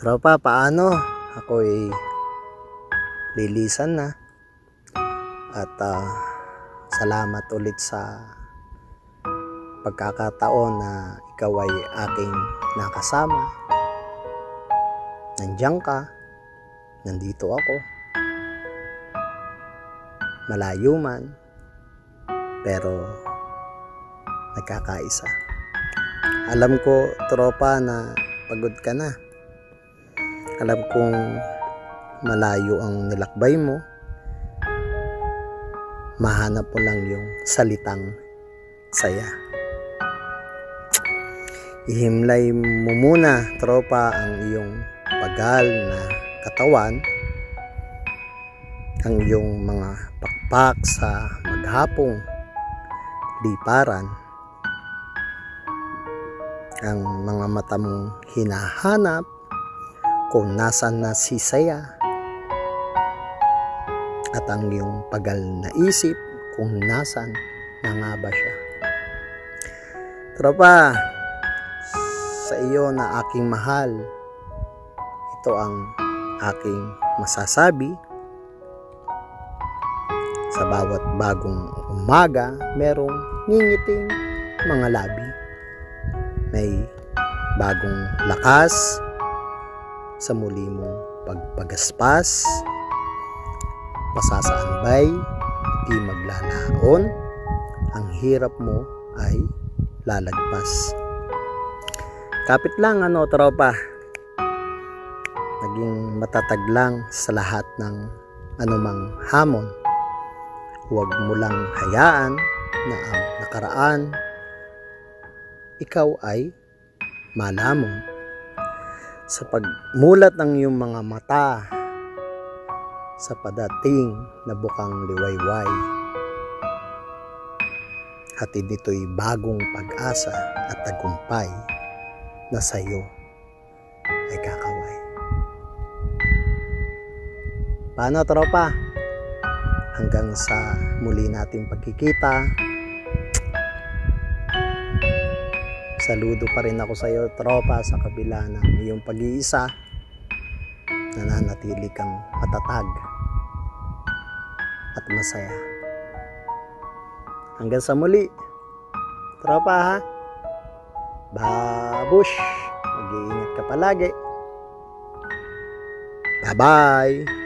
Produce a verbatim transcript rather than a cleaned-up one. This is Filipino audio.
Tropa, paano? Ako'y lilisan na. At uh, salamat ulit sa pagkakataon na ikaw ay aking nakasama. Nandiyan ka. Nandito ako. Malayo man. Pero nagkakaisa. Alam ko, tropa, na pagod ka na. Alam kong malayo ang nilakbay mo. Mahanap mo lang yung salitang saya. Ihimlay mo muna, tropa, ang iyong pagal na katawan, ang iyong mga pakpak sa maghapong liparan, ang mga mata mong hinahanap kung nasan na si saya, at ang iyong pagal na isip kung nasan na nga ba siya. Tropa, sa iyo na aking mahal, ito ang aking masasabi. Sa bawat bagong umaga, merong ngingiting mga labi. May bagong lakas sa muli mong pagpagaspas. Pasasaanbay, di maglalaon. Ang hirap mo ay lalagpas. Kapit lang, ano, tropa. Naging matatag lang sa lahat ng anumang hamon. Huwag mo lang hayaan na ang nakaraan ikaw ay malamon. Sa pagmulat ng iyong mga mata sa padating na bukang liwayway, hatid nito'y bagong pag-asa at tagumpay na sa'yo ay kakaway. Paano, tropa? Hanggang sa muli nating pagkikita. Saludo pa rin ako sa iyo, tropa, sa kabila ng iyong pag-iisa. Nananatili kang matatag at masaya. Hanggang sa muli, tropa, ha? Babush! Mag-iingat ka palagi. Bye-bye!